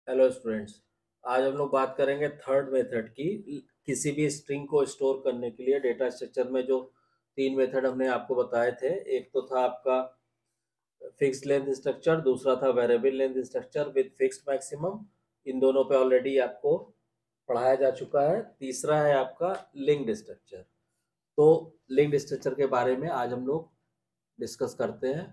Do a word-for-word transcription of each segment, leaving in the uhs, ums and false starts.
Hello students. आज हम लोग बात करेंगे थर्ड मेथड की। किसी भी स्ट्रिंग को स्टोर करने के लिए डेटा स्ट्रक्चर में जो तीन मेथड हमने आपको बताए थे, एक तो था आपका फिक्स्ड लेंथ स्ट्रक्चर, दूसरा था variable length structure with fixed maximum. इन दोनों पे ऑलरेडी आपको पढ़ाया जा चुका है। तीसरा है आपका लिंक्ड स्ट्रक्चर। तो लिंक्ड स्ट्रक्चर के बारे में आज हम लोग डिस्कस करते हैं।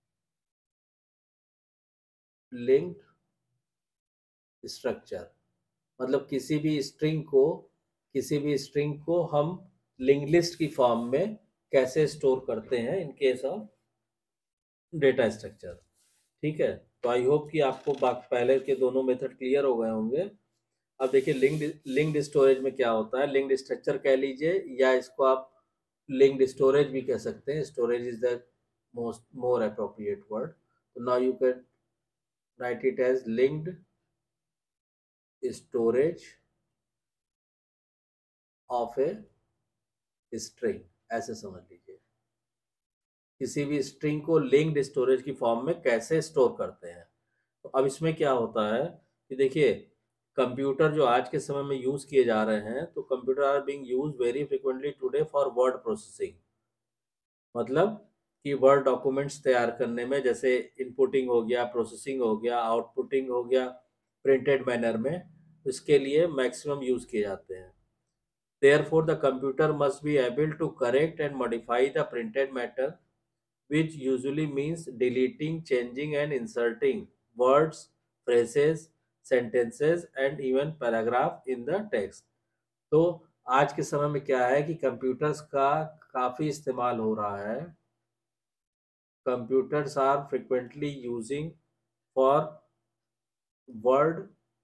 लिंक्ड स्ट्रक्चर मतलब किसी भी स्ट्रिंग को किसी भी स्ट्रिंग को हम लिंक लिस्ट की फॉर्म में कैसे स्टोर करते हैं in case of data structure. ठीक है, तो आई होप कि आपको पहले के दोनों मेथड क्लियर हो गए होंगे। अब देखिए, लिंक्ड लिंक्ड स्टोरेज में क्या होता है। लिंक्ड स्ट्रक्चर कह लीजिए या इसको आप लिंक्ड स्टोरेज भी कह सकते हैं। Storage is the most more appropriate word. तो now you can write it as linked storage of a string, ऐसे समझ लीजिए। किसी भी स्ट्रिंग को लिंक्ड स्टोरेज की फॉर्म में कैसे स्टोर करते हैं। तो अब इसमें क्या होता है कि देखिए, कंप्यूटर जो आज के समय में यूज किए जा रहे हैं, तो computer are being use very frequently today for word processing. मतलब कि वर्ड डॉक्यूमेंट्स तैयार करने में, जैसे इनपुटिंग हो गया, प्रोसेसिंग हो गया, आउटपुटिंग हो गया प्रिंटेड मैनर में, इसके लिए मैक्सिमम यूज किए जाते हैं। Therefore, the computer must be able to correct and modify the printed matter, which usually means deleting, changing, and inserting words, phrases, sentences, and even paragraph in the text. तो आज के समय में क्या है कि कंप्यूटर्स का काफ़ी इस्तेमाल हो रहा है। Computers are frequently using for word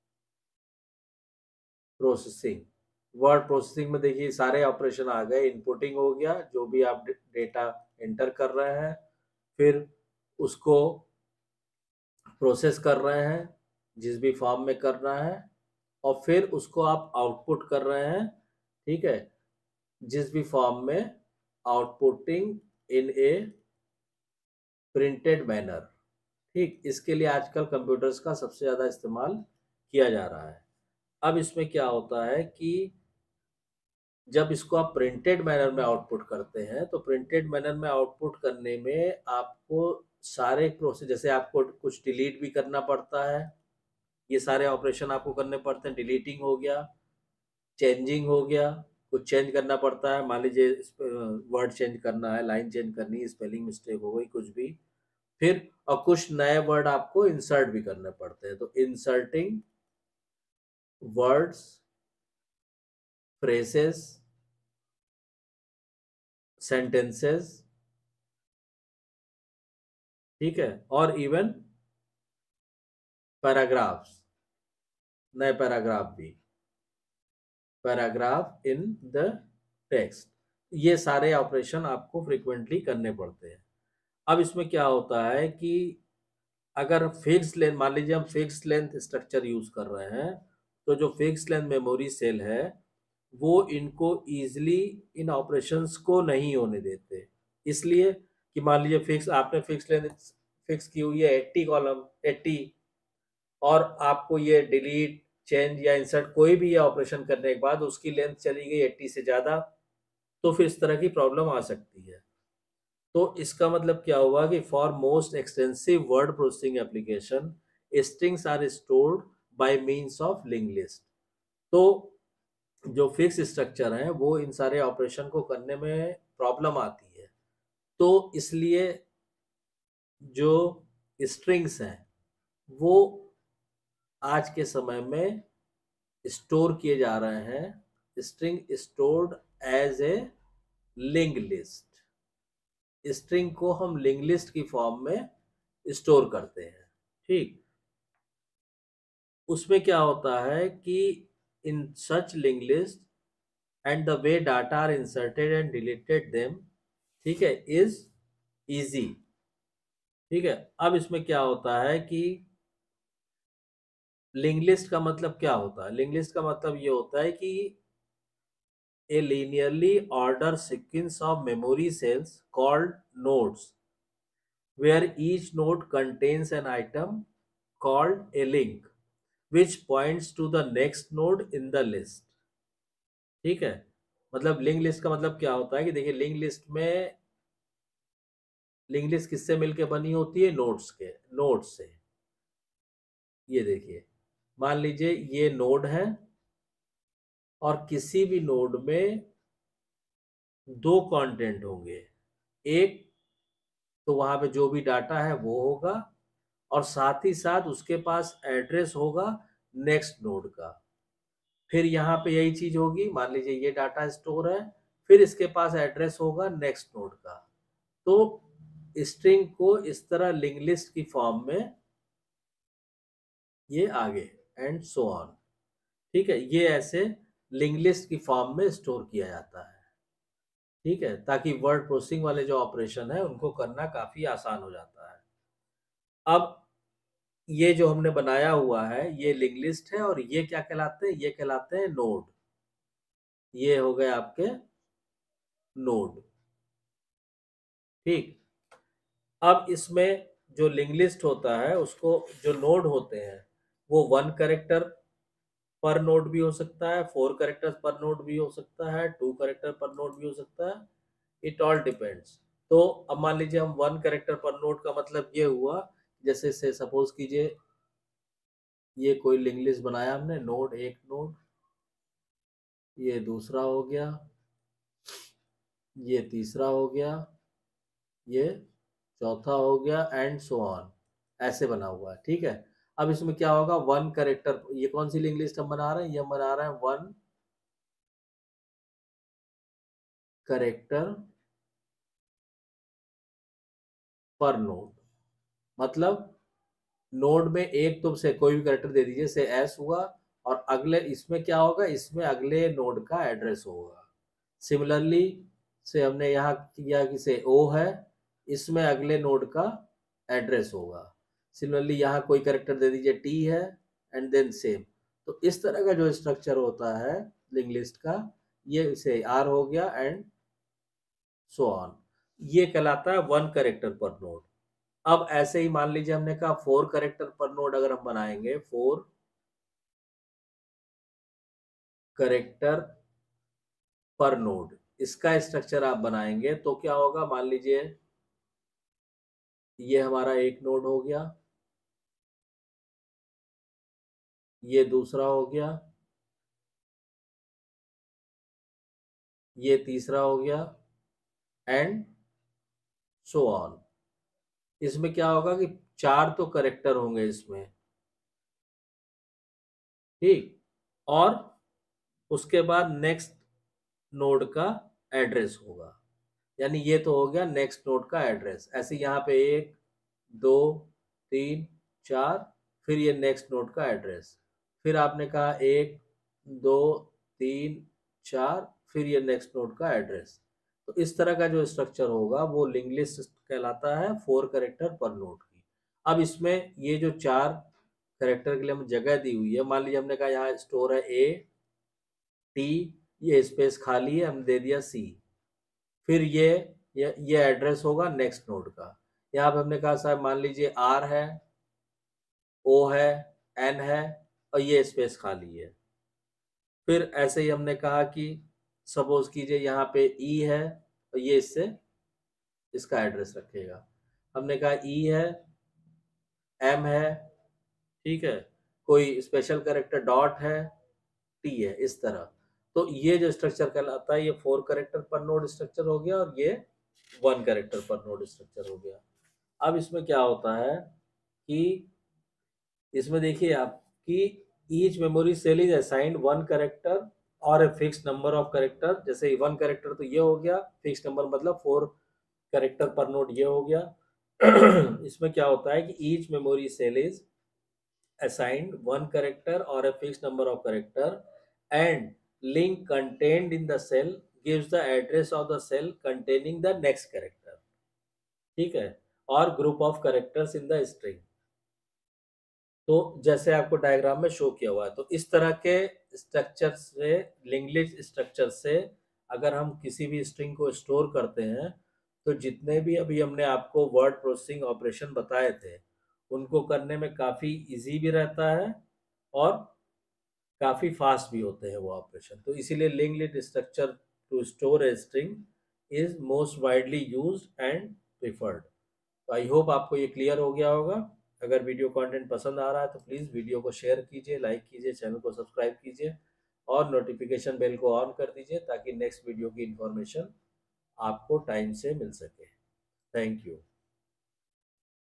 processing. Word processing में देखिए सारे ऑपरेशन आ गए। इनपुटिंग हो गया, जो भी आप डेटा एंटर कर रहे हैं, फिर उसको प्रोसेस कर रहे हैं जिस भी फॉर्म में करना है, और फिर उसको आप आउटपुट कर रहे हैं। ठीक है, जिस भी फॉर्म में, outputting in a printed manner. ठीक, इसके लिए आजकल कंप्यूटर्स का सबसे ज़्यादा इस्तेमाल किया जा रहा है। अब इसमें क्या होता है कि जब इसको आप प्रिंटेड मैनर में आउटपुट करते हैं, तो प्रिंटेड मैनर में आउटपुट करने में आपको सारे प्रोसेस, जैसे आपको कुछ डिलीट भी करना पड़ता है, ये सारे ऑपरेशन आपको करने पड़ते हैं। डिलीटिंग हो गया, चेंजिंग हो गया, कुछ चेंज करना पड़ता है, मान लीजिए वर्ड चेंज करना है, लाइन चेंज करनी है, स्पेलिंग मिस्टेक हो गई, कुछ भी। फिर और कुछ नए वर्ड आपको इंसर्ट भी करने पड़ते हैं। तो इंसर्टिंग वर्ड्स, फ्रेसेस, सेंटेंसेस, ठीक है, और इवन पैराग्राफ्स, नए पैराग्राफ भी, पैराग्राफ इन द टेक्स्ट। ये सारे ऑपरेशन आपको फ्रिक्वेंटली करने पड़ते हैं। अब इसमें क्या होता है कि अगर फिक्स लेंथ, मान लीजिए हम फिक्स लेंथ स्ट्रक्चर यूज कर रहे हैं, तो जो फिक्स लेंथ मेमोरी सेल है वो इनको इजीली इन ऑपरेशंस को नहीं होने देते। इसलिए कि मान लीजिए फिक्स आपने फिक्स लेंथ फिक्स की हुई है अस्सी कॉलम अस्सी, और आपको ये डिलीट, चेंज या इंसर्ट कोई भी ये ऑपरेशन करने के बाद उसकी लेंथ चली गई अस्सी से ज़्यादा, तो फिर इस तरह की प्रॉब्लम आ सकती है। तो इसका मतलब क्या हुआ कि for most extensive word processing application, strings are stored by means of link list. तो जो फिक्स स्ट्रक्चर है वो इन सारे ऑपरेशन को करने में प्रॉब्लम आती है। तो इसलिए जो स्ट्रिंग्स हैं वो आज के समय में स्टोर किए जा रहे हैं। String stored as a link list. String को हम लिंक लिस्ट की फॉर्म में स्टोर करते हैं। ठीक, उसमें क्या होता है कि in such link list and the way data are inserted and deleted them, ठीक है, इज इजी। ठीक है, अब इसमें क्या होता है कि लिंक लिस्ट का मतलब क्या होता है। लिंक लिस्ट का मतलब ये होता है कि a linearly ordered sequence of memory cells called nodes, where each node contains an item called a link. Which points to the next node in the list. ठीक है, मतलब लिंक लिस्ट का मतलब क्या होता है कि देखिए लिंक लिस्ट में लिंक लिस्ट किससे मिलके बनी होती है, नोड्स के नोड से। ये देखिए मान लीजिए ये नोड है और किसी भी नोड में दो कंटेंट होंगे, एक तो वहां पे जो भी डाटा है वो होगा और साथ ही साथ उसके पास एड्रेस होगा नेक्स्ट नोड का। फिर यहाँ पे यही चीज होगी, मान लीजिए ये डाटा स्टोर है, फिर इसके पास एड्रेस होगा नेक्स्ट नोड का। तो स्ट्रिंग को इस तरह लिंक लिस्ट की फॉर्म में ये आगे एंड सो ऑन। ठीक है, ये ऐसे लिंक लिस्ट की फॉर्म में स्टोर किया जाता है। ठीक है, ताकि वर्ड प्रोसेसिंग वाले जो ऑपरेशन है उनको करना काफी आसान हो जाता है। अब ये जो हमने बनाया हुआ है ये लिंक लिस्ट है और ये क्या कहलाते हैं, ये कहलाते हैं नोड। ये हो गए आपके नोड। ठीक, अब इसमें जो लिंक लिस्ट होता है उसको जो नोड होते हैं वो वन करेक्टर पर नोड भी हो सकता है, फोर करेक्टर्स पर नोड भी हो सकता है, टू करेक्टर पर नोड भी हो सकता है। It all depends. तो अब मान लीजिए हम वन करेक्टर पर नोड का मतलब ये हुआ, जैसे से सपोज कीजिए ये कोई लिंक लिस्ट बनाया हमने, नोड एक नोड, ये दूसरा हो गया, ये तीसरा हो गया, ये चौथा हो गया एंड सो ऑन, ऐसे बना हुआ है। ठीक है, अब इसमें क्या होगा, वन करेक्टर, ये कौन सी लिंक लिस्ट हम बना रहे हैं, ये हम बना रहे हैं वन करेक्टर पर नोड। मतलब नोड में एक तो से कोई भी करेक्टर दे दीजिए, से एस हुआ, और अगले इसमें क्या होगा, इसमें अगले नोड का एड्रेस होगा। सिमिलरली से हमने यहाँ किया कि से ओ है, इसमें अगले नोड का एड्रेस होगा। सिमिलरली यहाँ कोई करेक्टर दे दीजिए टी है एंड देन सेम। तो इस तरह का जो स्ट्रक्चर होता है लिंक लिस्ट का, ये से आर हो गया एंड सो ऑन, ये कहलाता है वन करेक्टर पर नोड। अब ऐसे ही मान लीजिए हमने कहा फोर करेक्टर पर नोड अगर हम बनाएंगे, फोर करेक्टर पर नोड, इसका स्ट्रक्चर आप बनाएंगे तो क्या होगा, मान लीजिए ये हमारा एक नोड हो गया, ये दूसरा हो गया, ये तीसरा हो गया एंड सो ऑन। इसमें क्या होगा कि चार तो करेक्टर होंगे इसमें। ठीक, और उसके बाद नेक्स्ट नोड का एड्रेस होगा, यानी ये तो हो गया नेक्स्ट नोड का एड्रेस। ऐसे यहाँ पे एक दो तीन चार, फिर ये नेक्स्ट नोड का एड्रेस, फिर आपने कहा एक दो तीन चार, फिर ये नेक्स्ट नोड का एड्रेस। तो इस तरह का जो स्ट्रक्चर होगा वो लिंक लिस्ट कहलाता है, फोर करेक्टर पर नोड की। अब इसमें ये जो चार करेक्टर के लिए हमें जगह दी हुई है, मान लीजिए हमने कहा यहाँ स्टोर है ए टी, ये स्पेस खाली है, हम दे दिया सी, फिर ये ये, ये एड्रेस होगा नेक्स्ट नोड का। यहाँ पे हमने कहा साहब मान लीजिए आर है, ओ है, एन है, और ये स्पेस खाली है। फिर ऐसे ही हमने कहा कि सपोज कीजिए यहाँ पे ई है और ये इससे इसका एड्रेस रखेगा। हमने कहा ई है, एम है, ठीक है, कोई स्पेशल कैरेक्टर डॉट है, टी है, इस तरह। तो ये जो स्ट्रक्चर कहलाता है ये फोर कैरेक्टर पर नोड स्ट्रक्चर हो गया और ये वन कैरेक्टर पर नोड स्ट्रक्चर हो गया। अब इसमें क्या होता है कि इसमें देखिए आप कि each memory cell is assigned one character और a fix number of character. जैसे वन कैरेक्टर तो ये हो गया, फिक्स नंबर मतलब फोर कैरेक्टर पर नोड ये हो गया। इसमें क्या होता है कि each memory cell is assigned one character or a fixed number of character and link contained in the cell gives the address of the cell containing the next character। ठीक है, और group of characters in the string. तो जैसे आपको diagram में show किया हुआ है, तो इस तरह के स्ट्रक्चर से, लिंक लिस्ट स्ट्रक्चर से अगर हम किसी भी स्ट्रिंग को स्टोर करते हैं तो जितने भी अभी हमने आपको वर्ड प्रोसेसिंग ऑपरेशन बताए थे उनको करने में काफ़ी इजी भी रहता है और काफ़ी फास्ट भी होते हैं वो ऑपरेशन। तो इसीलिए link list structure to store a string is most widely used and preferred. तो आई होप आपको ये क्लियर हो गया होगा। अगर वीडियो कंटेंट पसंद आ रहा है तो प्लीज़ वीडियो को शेयर कीजिए, लाइक कीजिए, चैनल को सब्सक्राइब कीजिए और नोटिफिकेशन बेल को ऑन कर दीजिए ताकि नेक्स्ट वीडियो की इन्फॉर्मेशन आपको टाइम से मिल सके। Thank you.